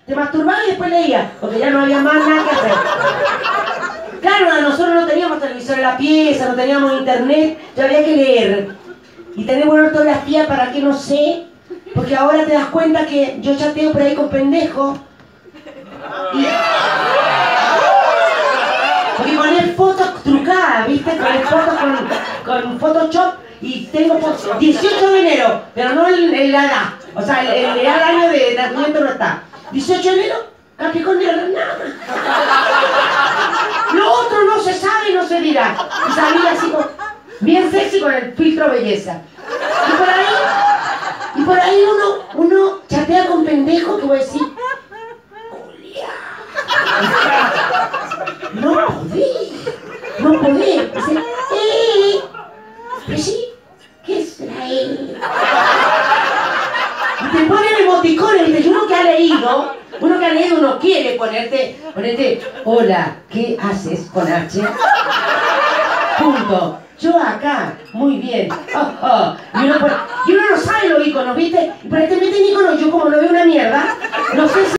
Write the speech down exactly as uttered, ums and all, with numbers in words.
te masturbabas y después leías, porque ya no había más nada que hacer. Claro, nosotros no teníamos televisor en la pieza, no teníamos internet, ya había que leer. Y tener buena ortografía, ¿para qué? No sé. Porque ahora te das cuenta que yo chateo por ahí con pendejos. Y... porque poner fotos trucadas, ¿viste? Poner fotos con, con Photoshop y tengo fotos. dieciocho de enero, pero no el, el la edad. O sea, el, el, el año de nacimiento no está. dieciocho de enero, Capricornio, nada. Lo otro no se sabe y no se dirá. Y salía así con, bien sexy con el filtro belleza. Y por ahí, y por ahí uno, uno chatea con pendejos que voy a decir, Julia. No podí, no podí. Dice, eh, pero sí, ¿qué será él? Y te ponen emoticones, ¿viste? Y uno que ha leído, uno que ha leído, uno quiere ponerte, ponerte, hola, ¿qué haces con H? Punto. Yo acá, muy bien. Oh, oh. Y, uno, y uno no sabe los iconos, ¿viste? Y por ahí te meten iconos, yo como no veo una mierda, no sé si...